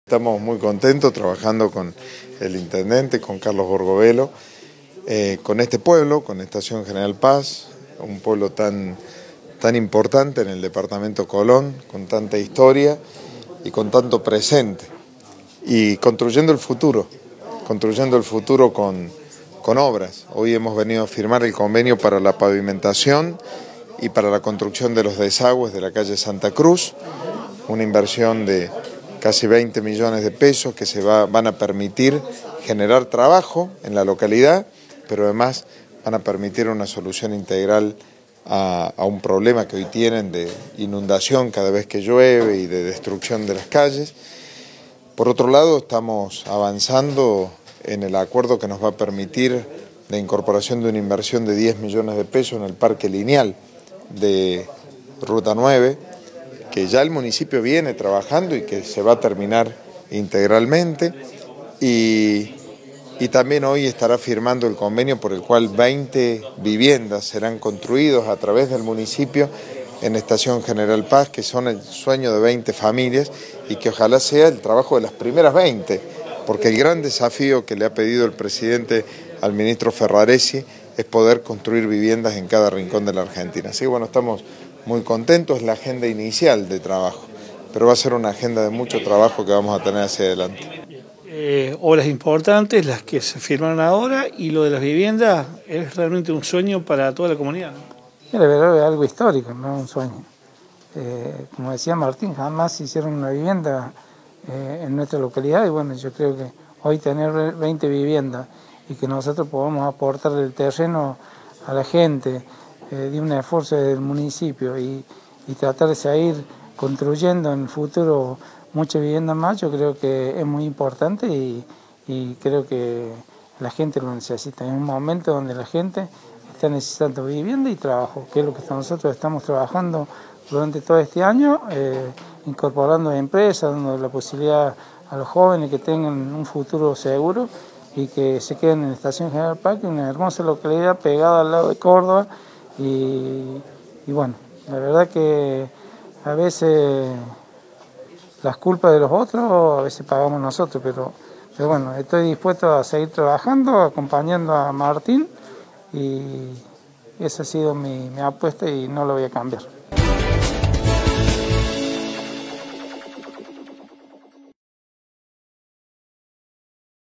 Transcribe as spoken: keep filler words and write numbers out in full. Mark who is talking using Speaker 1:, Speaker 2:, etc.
Speaker 1: Estamos muy contentos trabajando con el intendente, con Carlos Borgovelo, eh, con este pueblo, con Estación General Paz, un pueblo tan, tan importante en el departamento Colón, con tanta historia y con tanto presente, y construyendo el futuro, construyendo el futuro con, con obras. Hoy hemos venido a firmar el convenio para la pavimentación y para la construcción de los desagües de la calle Santa Cruz, una inversión de casi veinte millones de pesos que se va, van a permitir generar trabajo en la localidad, pero además van a permitir una solución integral a, a un problema que hoy tienen de inundación cada vez que llueve y de destrucción de las calles. Por otro lado, estamos avanzando en el acuerdo que nos va a permitir la incorporación de una inversión de diez millones de pesos en el parque lineal de Ruta nueve, que ya el municipio viene trabajando y que se va a terminar integralmente, y, y también hoy estará firmando el convenio por el cual veinte viviendas serán construidas a través del municipio en Estación General Paz, que son el sueño de veinte familias y que ojalá sea el trabajo de las primeras veinte, porque el gran desafío que le ha pedido el presidente al ministro Ferraresi es poder construir viviendas en cada rincón de la Argentina. Así que bueno, estamos muy contentos, es la agenda inicial de trabajo, pero va a ser una agenda de mucho trabajo que vamos a tener hacia adelante.
Speaker 2: Eh, obras importantes, las que se firmaron ahora, y lo de las viviendas es realmente un sueño para toda la comunidad, ¿no?
Speaker 3: La verdad es algo histórico, no un sueño. Eh, como decía Martín, jamás hicieron una vivienda eh, en nuestra localidad, y bueno, yo creo que hoy tener veinte viviendas y que nosotros podamos aportar el terreno a la gente eh, de un esfuerzo del municipio y, y tratar de seguir construyendo en el futuro muchas viviendas más, yo creo que es muy importante y, y creo que la gente lo necesita. En un momento donde la gente está necesitando vivienda y trabajo, que es lo que nosotros estamos trabajando durante todo este año, eh, incorporando empresas, dando la posibilidad a los jóvenes que tengan un futuro seguro y que se queden en la Estación General Paz, una hermosa localidad pegada al lado de Córdoba, y, y bueno, la verdad que a veces las culpas de los otros a veces pagamos nosotros, pero, pero bueno, estoy dispuesto a seguir trabajando, acompañando a Martín, y esa ha sido mi, mi apuesta y no lo voy a cambiar.